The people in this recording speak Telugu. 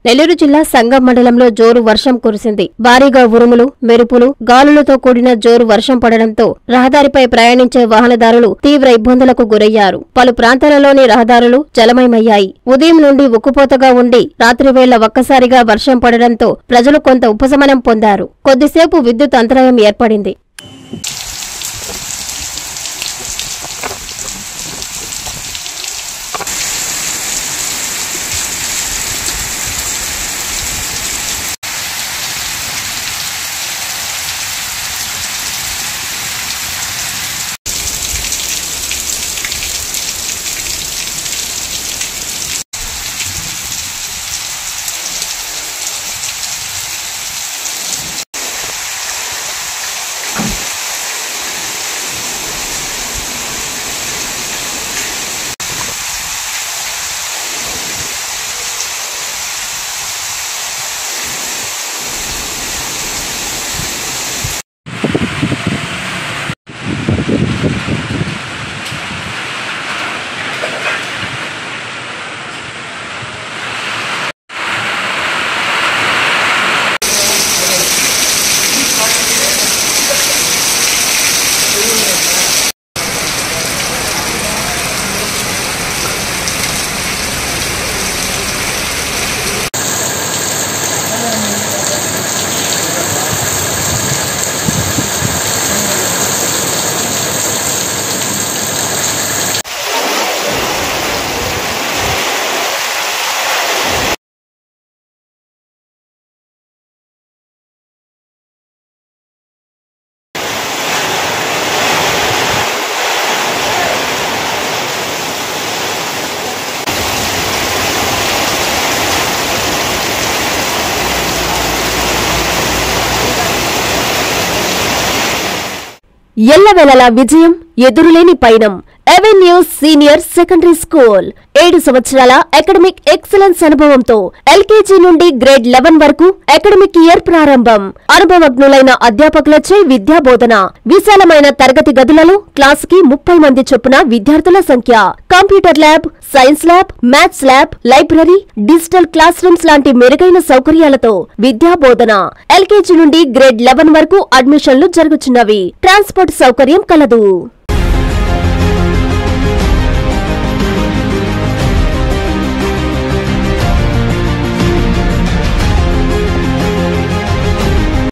నెల్లూరు జిల్లా సంగం మండలంలో జోరు వర్షం కురిసింది. భారీగా ఉరుములు, మెరుపులు, గాలులతో కూడిన జోరు వర్షం పడడంతో రహదారిపై ప్రయాణించే వాహనదారులు తీవ్ర ఇబ్బందులకు గురయ్యారు. పలు ప్రాంతాలలోని రహదారులు జలమయమయ్యాయి. ఉదయం నుండి ఉక్కుపోతగా ఉండి రాత్రివేళ ఒక్కసారిగా వర్షం పడడంతో ప్రజలు కొంత ఉపశమనం పొందారు. కొద్దిసేపు విద్యుత్ అంతరాయం ఏర్పడింది. ఎల్లవేళలా విజయం, ఎదురులేని పయనం. అవెన్యూస్ సీనియర్ సెకండరీ స్కూల్ 7 సంవత్సరాల అకాడమిక్ ఎక్సలెన్స్ అనుభవంతో ఎల్కేజీ నుండి గ్రేడ్ 11 వరకు అకాడమిక్ ఇయర్ ప్రారంభం. అనుభవజ్ఞులైన అధ్యాపకులచే విద్యాబోధన. విశాలమైన తరగతి గదులలో క్లాసుకి 30 మంది చొప్పున విద్యార్థుల సంఖ్య. Computer lab, science lab, maths lab, library, digital class rooms లాంటి మెరుగైన సౌకర్యాలతో విద్యాబోధన. ఎల్కేజీ నుండి గ్రేడ్ 11 వరకు అడ్మిషన్లు జరుగుతున్నవి. ట్రాన్స్పోర్ట్ సౌకర్యం కలదు.